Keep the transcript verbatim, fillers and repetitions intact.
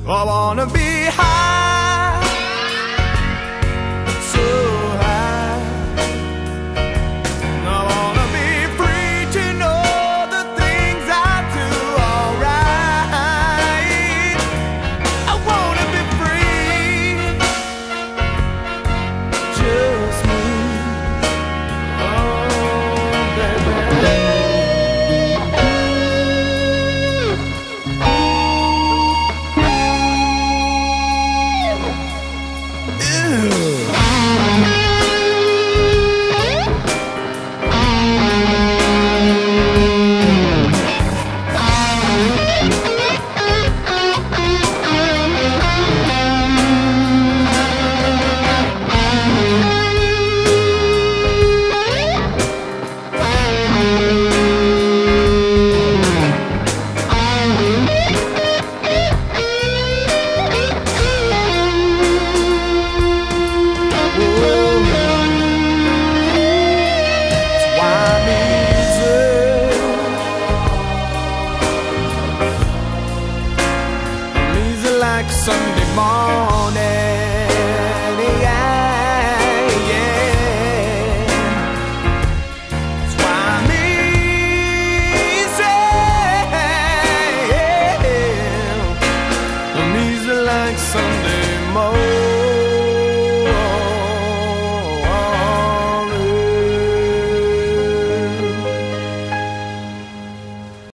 I wanna be high, so high. I wanna be free to know the things I do alright. I wanna be free, just me. Oh, baby. Like Sunday morning, yeah, yeah. That's why I'm easy. I'm easy like Sunday morning.